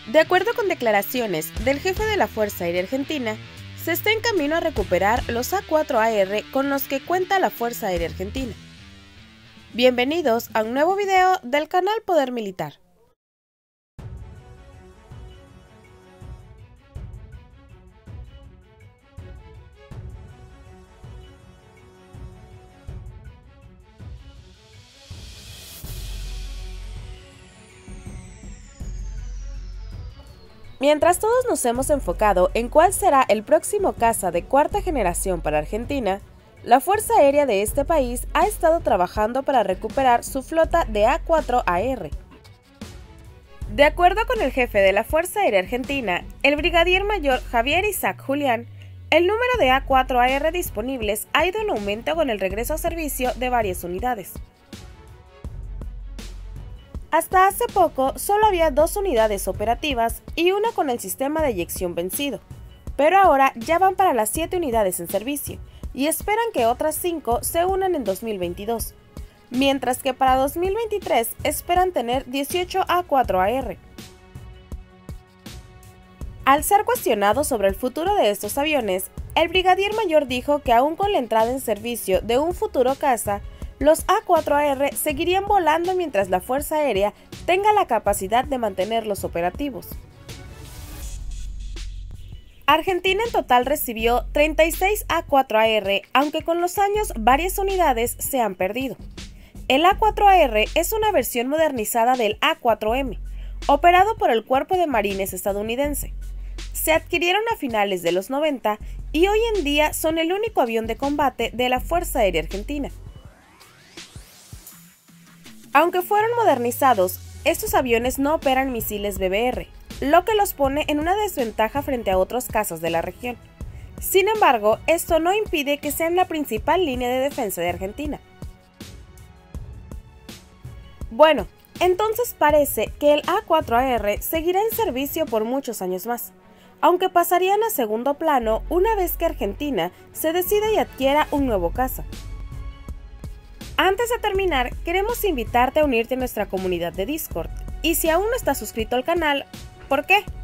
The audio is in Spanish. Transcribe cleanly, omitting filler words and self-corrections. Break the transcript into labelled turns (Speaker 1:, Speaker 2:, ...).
Speaker 1: De acuerdo con declaraciones del jefe de la Fuerza Aérea Argentina, se está en camino a recuperar los A4AR con los que cuenta la Fuerza Aérea Argentina. Bienvenidos a un nuevo video del canal Poder Militar. Mientras todos nos hemos enfocado en cuál será el próximo caza de cuarta generación para Argentina, la Fuerza Aérea de este país ha estado trabajando para recuperar su flota de A4AR. De acuerdo con el jefe de la Fuerza Aérea Argentina, el brigadier mayor Javier Isaac Julián, el número de A4AR disponibles ha ido en aumento con el regreso a servicio de varias unidades. Hasta hace poco solo había 2 unidades operativas y una con el sistema de eyección vencido, pero ahora ya van para las 7 unidades en servicio y esperan que otras 5 se unan en 2022, mientras que para 2023 esperan tener 18 A4AR. Al ser cuestionado sobre el futuro de estos aviones, el brigadier mayor dijo que aún con la entrada en servicio de un futuro caza, los A4AR seguirían volando mientras la Fuerza Aérea tenga la capacidad de mantenerlos operativos. Argentina en total recibió 36 A4AR, aunque con los años varias unidades se han perdido. El A4AR es una versión modernizada del A4M, operado por el Cuerpo de Marines estadounidense. Se adquirieron a finales de los 90 y hoy en día son el único avión de combate de la Fuerza Aérea Argentina. Aunque fueron modernizados, estos aviones no operan misiles BBR, lo que los pone en una desventaja frente a otros cazas de la región. Sin embargo, esto no impide que sean la principal línea de defensa de Argentina. Bueno, entonces parece que el A4AR seguirá en servicio por muchos años más, aunque pasarían a segundo plano una vez que Argentina se decida y adquiera un nuevo caza. Antes de terminar, queremos invitarte a unirte a nuestra comunidad de Discord. Y si aún no estás suscrito al canal, ¿por qué?